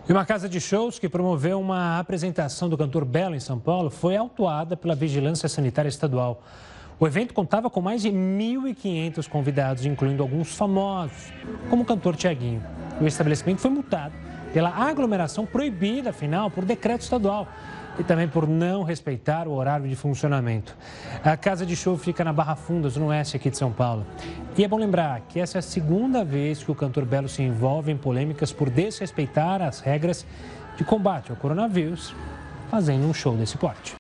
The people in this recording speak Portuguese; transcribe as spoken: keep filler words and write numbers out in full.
E uma casa de shows que promoveu uma apresentação do cantor Belo em São Paulo foi autuada pela Vigilância Sanitária Estadual. O evento contava com mais de mil e quinhentos convidados, incluindo alguns famosos, como o cantor Thiaguinho. O estabelecimento foi multado pela aglomeração proibida, afinal, por decreto estadual e também por não respeitar o horário de funcionamento. A casa de show fica na Barra Funda, no oeste aqui de São Paulo. E é bom lembrar que essa é a segunda vez que o cantor Belo se envolve em polêmicas por desrespeitar as regras de combate ao coronavírus, fazendo um show desse porte.